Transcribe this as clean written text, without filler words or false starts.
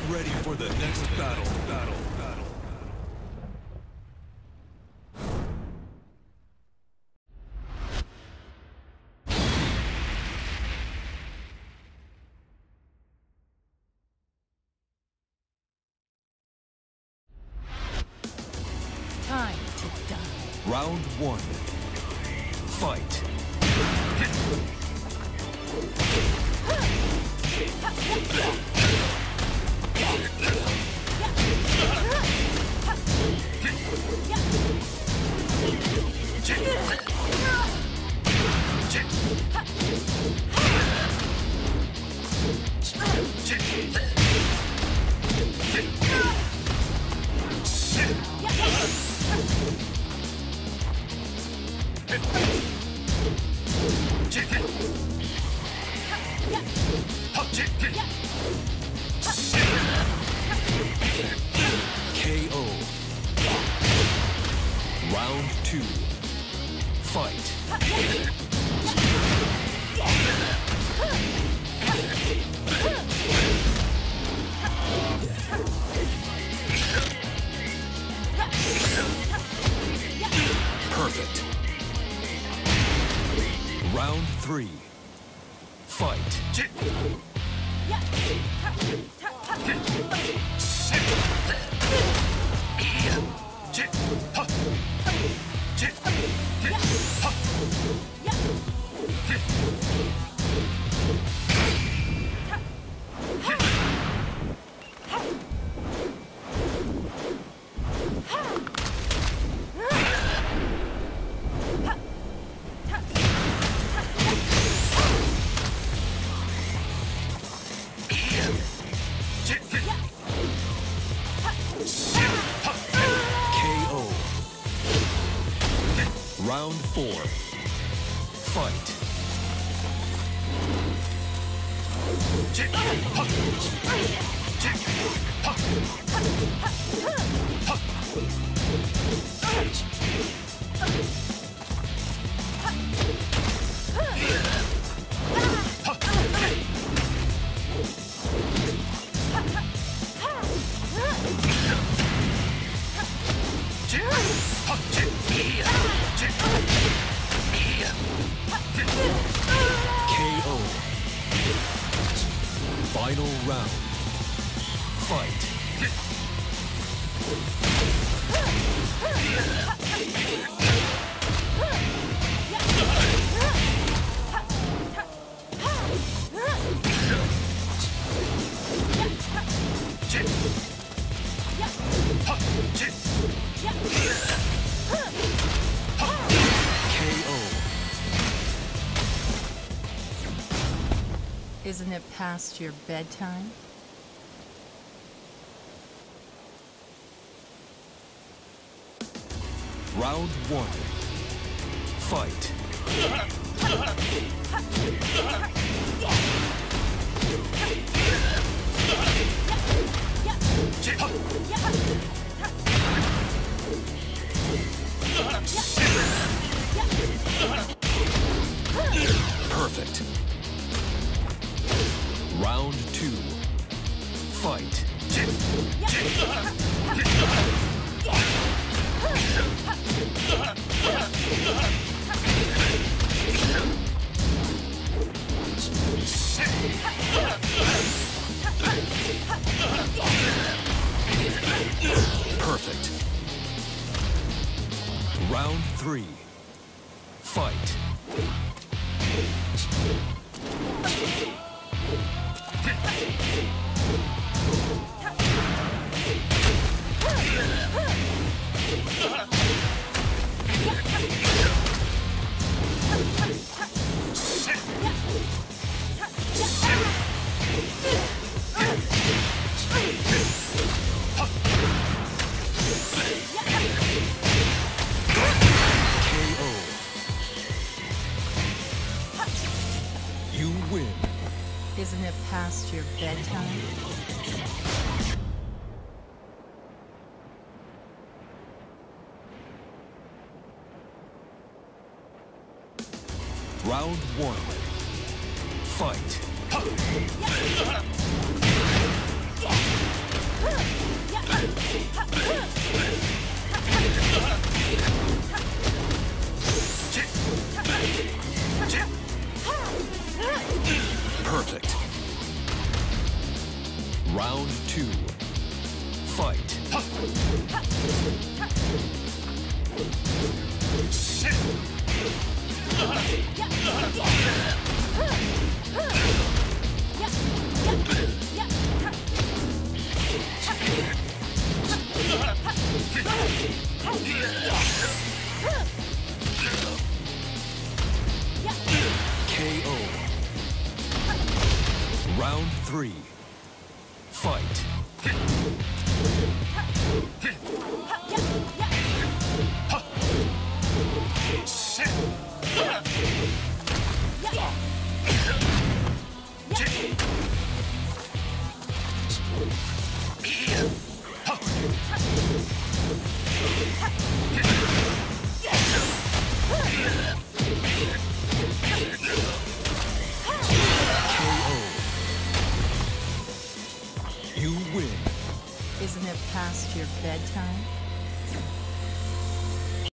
ready for the next battle. Time to die. Round one. Fight. KO. Round two. Fight. Perfect. Round three. Fight. KO. Round four. Fight. KO. Final round. Fight. KO. Isn't it past your bedtime? Round one. Fight. Perfect. Round two. Fight. Perfect. Round three. Fight. KO. You win. Isn't it past your bedtime? Round one. Fight. Perfect. Round 2. Fight. KO. Round 3. Fight. You win. Isn't it past your bedtime?